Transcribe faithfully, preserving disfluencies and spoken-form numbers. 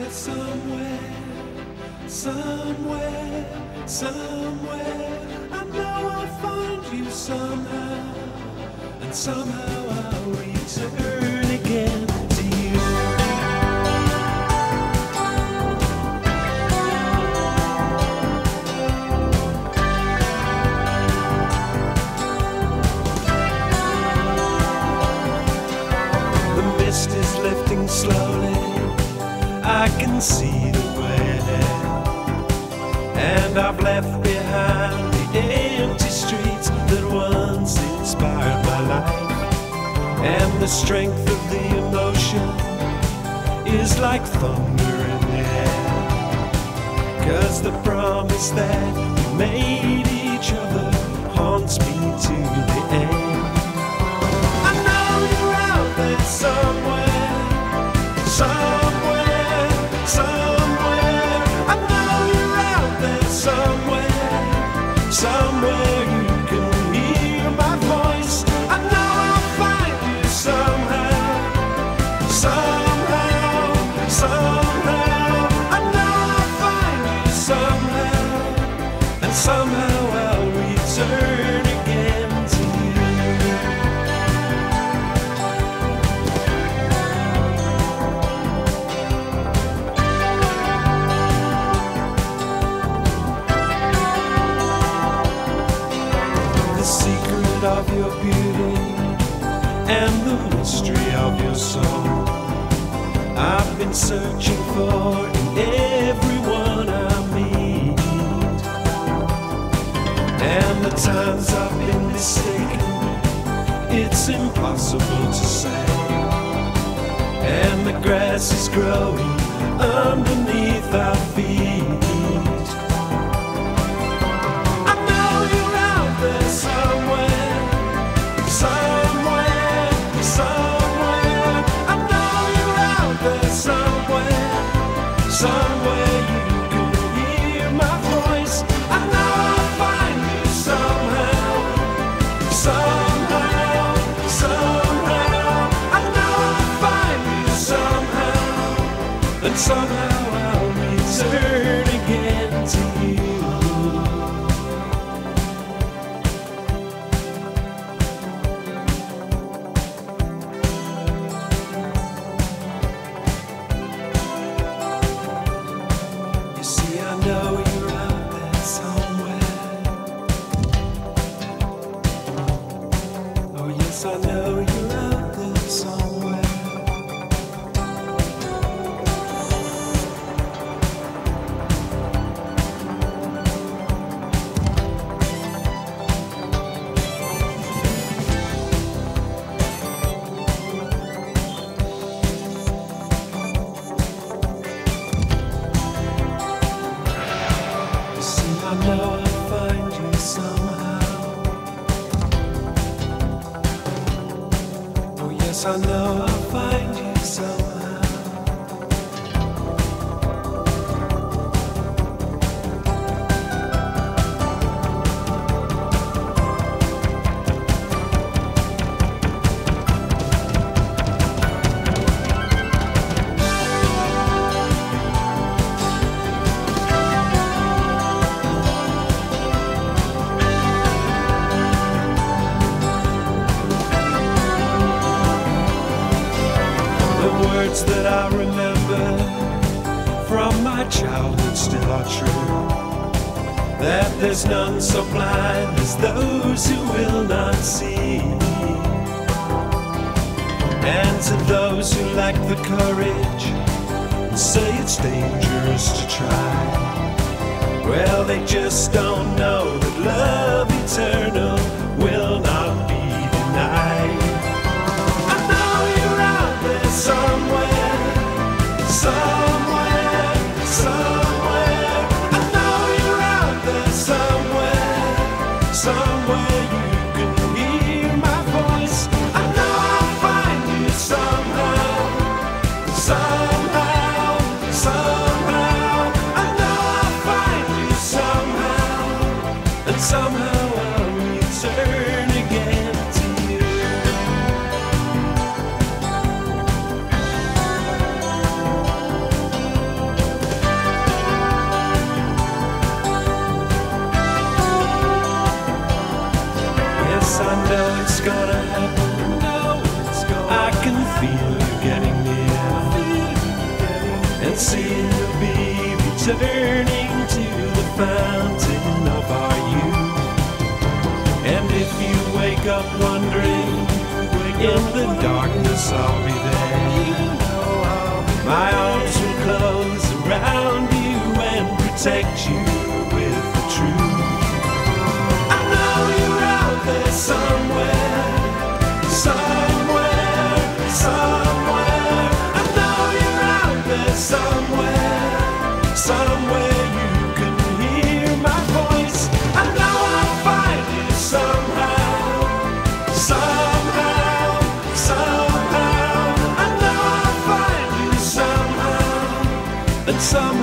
somewhere, somewhere, somewhere. I know I'll find you somehow, and somehow I'll return again to you. The mist is lifting slowly, I can see the way, and I've left behind the empty streets that once inspired my life. And the strength of the emotion is like thunder in the air, 'cause the promise that we made each other haunts me to the end. I know you're out there somewhere, somewhere, somewhere. I know you're out there somewhere, somewhere you can hear my voice. I know I'll find you somehow, somehow, somehow. I know I'll find you somehow, and somehow I'll return again to you. The secret of your beauty and the mystery of your soul, I've been searching for in everyone I meet. And the times I've been mistaken, it's impossible to say. And the grass is growing underneath our feet. I know you're out there somewhere, somewhere, somewhere. I know you're out there somewhere, somewhere you can hear my voice. I know I'll find you somehow, somehow, somehow. I know I'll find you somehow, and somehow I'll return again to you. You see, I know you're out there somewhere. Oh yes, I know you're out there somewhere. You see, I know I'll find you somehow. Oh yes, I know I'll find you somehow. The words that I remember from my childhood still are true, that there's none so blind as those who will not see. And to those who lack the courage and say it's dangerous to try, well, they just don't know that love eternal will not be denied. I know you're out there somewhere, somewhere, somewhere. I know you're out there somewhere, somewhere you can hear my voice. I know I'll find you somehow, somehow, somehow. I know I'll find you somehow, and somehow I'll reach soon to be returning to the fountain of our youth. And if you wake up wondering, in the darkness I'll be there. My arms will close around you and protect you with the truth. I know you're out there somewhere, somewhere, somewhere. I know you're out there somewhere, somewhere you can hear my voice. I know I'll find you somehow, somehow, somehow. I know I'll find you somehow, and somehow